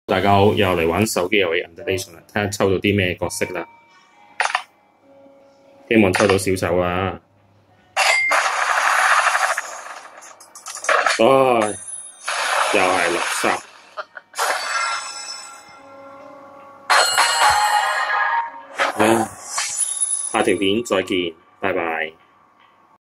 大家好，又嚟玩手機遊戲 Undertale 啦，睇下抽到啲咩角色啦。希望抽到小丑啊！唉，又係垃圾。唉，下條片再見，拜拜。